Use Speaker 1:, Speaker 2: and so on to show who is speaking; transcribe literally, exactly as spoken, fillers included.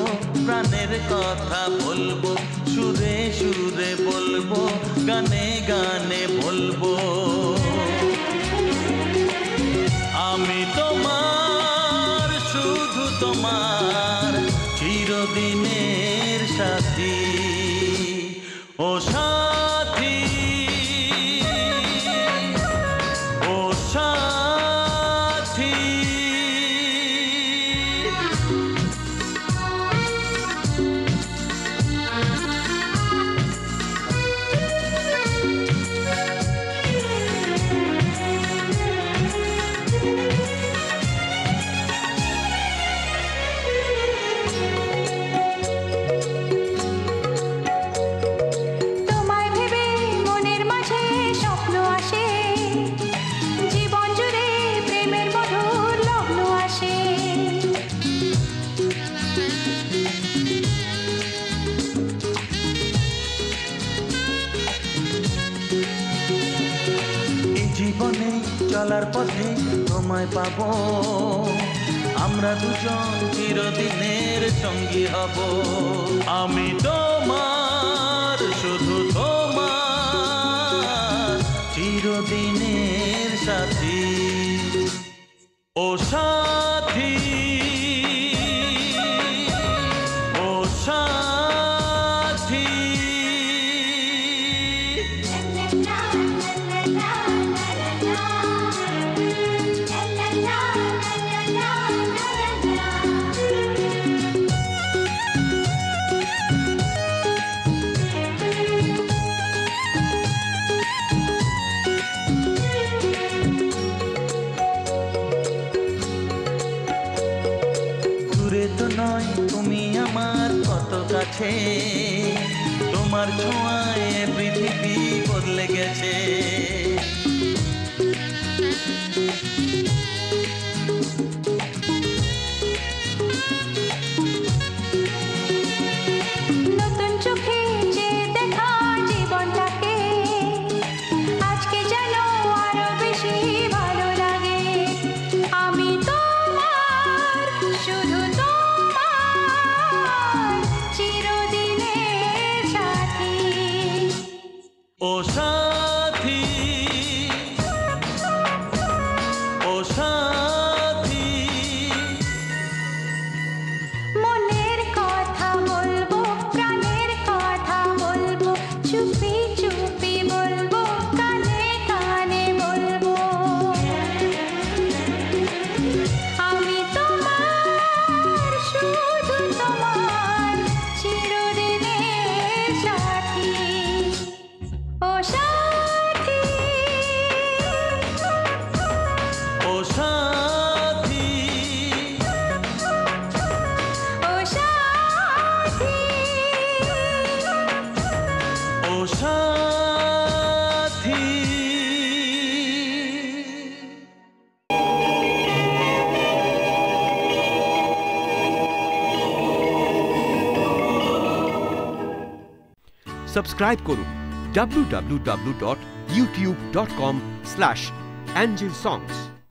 Speaker 1: প্রাণের কথা বলবো, সুরে সুরে বলবো, গানে গানে বলবো। আমি তোমার, শুধু তোমার, চিরদিনের সাথী। ও সাথী, ও সাথী। জীবনে চলার পথে তোমায় পাবো, আমরা দুজন চিরদিনের সঙ্গী হব। আমি তোমার, শুধু তোমার, চিরদিনের সাথী। ও সাথী, ও সাথী। দূরে তো নয় তুমি আমার কত কাছে, তোমার ছোঁয়ায় পৃথিবী বদলে গেছে।
Speaker 2: নতুন চোখে যে দেখা জীবনটাকে আজকে যেন আরো বেশি ভালো লাগে। আমি তোমার, শুধু তোমার, চিরদিনের সাথী।
Speaker 1: ও সাথী, ও সাথী।
Speaker 2: মনের কথা বলবো, প্রাণের কথা বলবো, চুপি চুপি বলবো, কানে কানে বলবো। আমি তোমার, শুধু তোমার, চিরদিনের সাথী। ও সাথী,
Speaker 1: ও সাথী,
Speaker 2: ও সাথী,
Speaker 1: ও সাথী।
Speaker 3: সাবস্ক্রাইব করুন W W W dot YouTube dot com slash angel সংস।